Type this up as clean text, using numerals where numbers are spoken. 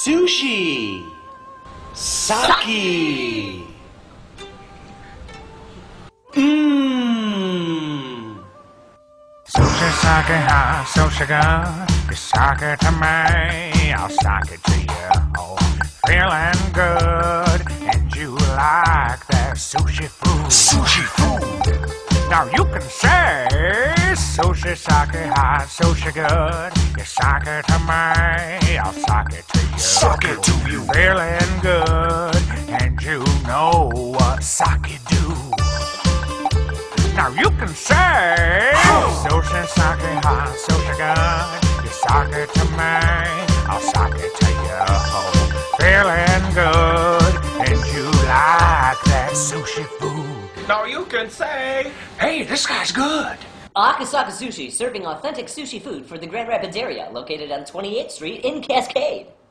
Sushi Saki. Sushi Saki hot, sushi good. You suck it to me, I'll suck it to you. Oh, feeling good, and you like that sushi food. Sushi food. Now you can say Sushi Saki hot, sushi good. You suck it to me, I'll suck it to you. Suck it to you. Feeling good, and you know what sake do. Now you can say Sushi Saki hot, sushi good. You suck it to me, I'll suck it to you. Feeling good, and you like that sushi food. Now you can say, Hey, this guy's good. AKASAKA Sushi, serving authentic sushi food for the Grand Rapids area, located on 28th Street in Cascade.